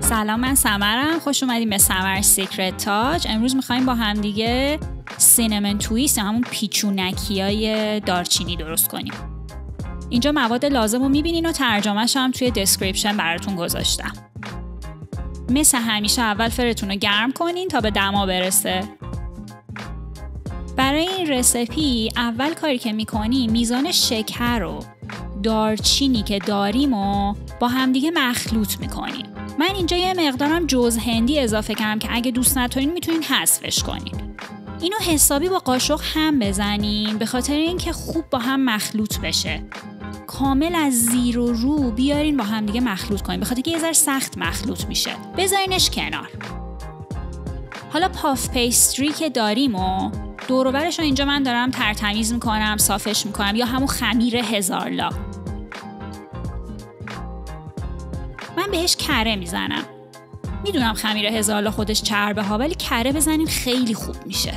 سلام، من سمرم. خوش اومدیم به سمر سیکرت تاج. امروز میخوایم با هم دیگه سینمن تویست یا همون پیچونکیای دارچینی درست کنیم. اینجا مواد لازم رو میبینین و ترجمه‌ش هم توی دسکریپشن براتون گذاشتم. مثل همیشه اول فرتون رو گرم کنین تا به دما برسه. برای این رسیپی اول کاری که میکنیم میزان شکر و دارچینی که داریم و با همدیگه مخلوط میکنیم. من اینجا یه مقدارم جوز هندی اضافه کردم که اگه دوست ندارین میتونین حذفش کنین. اینو حسابی با قاشق هم بزنین به خاطر اینکه خوب با هم مخلوط بشه. کامل از زیر و رو بیارین با هم دیگه مخلوط کنین به خاطر که یه ذره سخت مخلوط میشه. بذارینش کنار. حالا پاف پیستری که داریم و دور و برش رو اینجا من دارم ترتمیز میکنم، صافش میکنم، یا همون خمیر هزارلا. من بهش کره میزنم. میدونم خمیر هزارلا خودش چربه ها، ولی کره بزنین خیلی خوب میشه.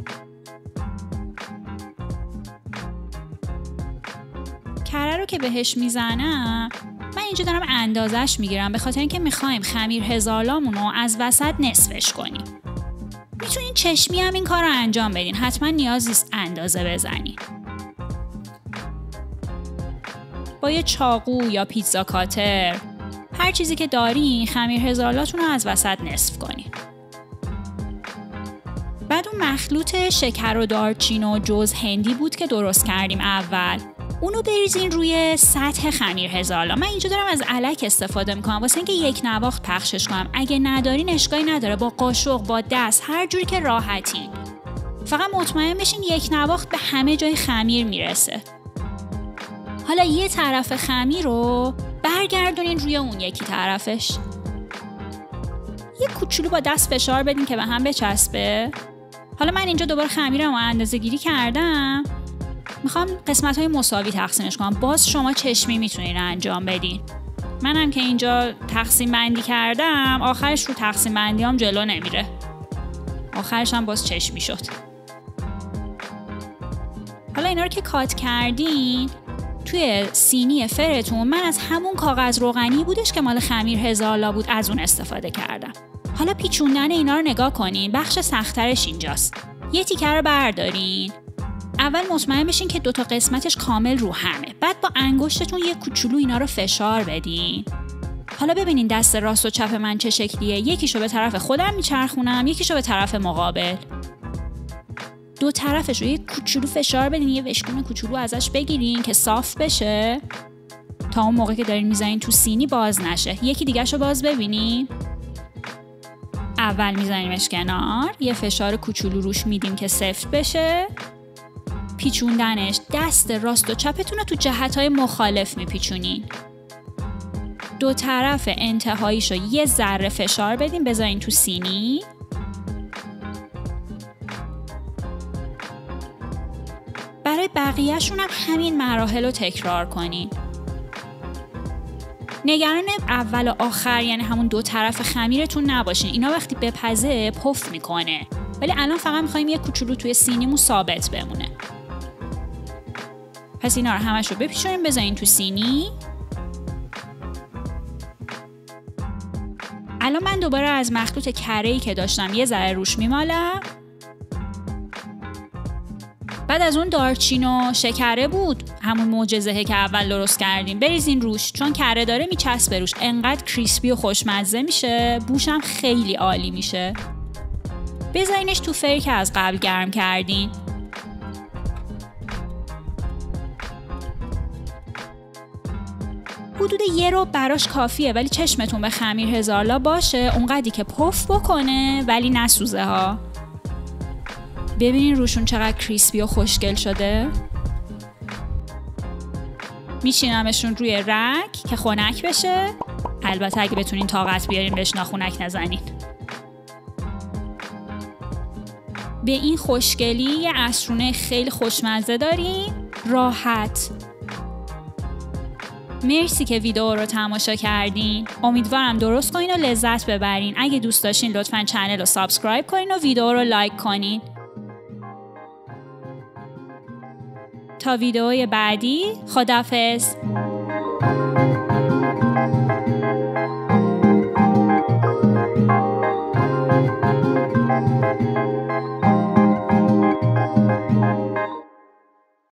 کره رو که بهش میزنم من اینجا دارم اندازش میگیرم به خاطر اینکه میخوایم خمیر هزارلامون رو از وسط نصفش کنیم. میتونین چشمی هم این کار رو انجام بدین. حتما نیاز نیست اندازه بزنین. با یه چاقو یا پیتزا کاتر هر چیزی که دارین خمیر هزارلاتون رو از وسط نصف کنین. بعد اون مخلوط شکر و دارچین و جوز هندی بود که درست کردیم اول. اونو بریزین روی سطح خمیر هزارلا. من اینجا دارم از الک استفاده میکنم واسه اینکه یک نواخت پخشش کنم. اگه ندارین اشکالی نداره، با قاشق، با دست، هر جوری که راحتین. فقط مطمئن بشین یک نواخت به همه جای خمیر میرسه. حالا یه طرف خمیر رو برگردونین روی اون یکی طرفش. یه کوچولو با دست فشار بدین که به هم بچسبه. حالا من اینجا دوباره خمیرم رو اندازه گیری کردم. میخوام قسمت‌های مساوی تقسیمش کنم. باز شما چشمی میتونین انجام بدین. منم که اینجا تقسیم بندی کردم، آخرش رو تقسیم بندیام جلو نمیره. آخرش هم باز چشمی شد. حالا اینا رو که کات کردین توی سینی فرتون، من از همون کاغذ روغنی بودش که مال خمیر هزارلا بود، از اون استفاده کردم. حالا پیچوندن اینا رو نگاه کنین. بخش سخت‌ترش اینجاست. یه تیکه رو بردارین. اول مطمئن بشین که دوتا قسمتش کامل رو همه. بعد با انگشتتون یه کوچولو اینا رو فشار بدین. حالا ببینین دست راست و چپ من چه شکلیه. یکیشو به طرف خودم میچرخونم، یکیشو به طرف مقابل. دو طرفش رو یه کوچولو فشار بدین، یه وشکون کوچولو ازش بگیرین که صاف بشه تا اون موقع که دارین میزنین تو سینی باز نشه. یکی دیگه‌شو باز ببینین. اول میزنیمش کنار، یه فشار کوچولو روش میدیم که سفت بشه. پیچوندنش دست راست و چپتون رو تو جهت‌های مخالف میپیچونین. دو طرف انتهاییشو یه ذره فشار بدین، بذارین تو سینی. برای بقیه‌شون هم همین مراحل رو تکرار کنین. نگران اول و آخر یعنی همون دو طرف خمیرتون نباشین. اینا وقتی بپزه پف میکنه. ولی الان فقط می‌خوایم یه کوچولو توی سینیمون ثابت بمونه. پس اینا رو همش رو بپیچونیم، بذارین تو سینی. الان من دوباره از مخلوط کره‌ای که داشتم یه ذره روش میمالم. بعد از اون دارچین و شکره بود، همون معجزه‌ای که اول درست کردیم، بریزین روش. چون کره داره میچسبه روش. انقدر کریسپی و خوشمزه میشه، بوشم خیلی عالی میشه. بذارینش تو فری که از قبل گرم کردین. حدود یه رو براش کافیه، ولی چشمتون به خمیر هزارلا باشه اونقدری که پف بکنه ولی نسوزه ها. ببینین روشون چقدر کریسپی و خوشگل شده. میشینمشون روی رک که خنک بشه. البته اگه بتونین طاقت بیارین بهش ناخنک نزنین. به این خوشگلی یه عصرونه خیلی خوشمزه داریم. راحت. مرسی که ویدیو رو تماشا کردین. امیدوارم درست کنین و لذت ببرین. اگه دوست داشتین لطفاً چنل رو سابسکرایب کنین و ویدیو رو لایک کنین. تا ویدیوی بعدی، خداحافظ.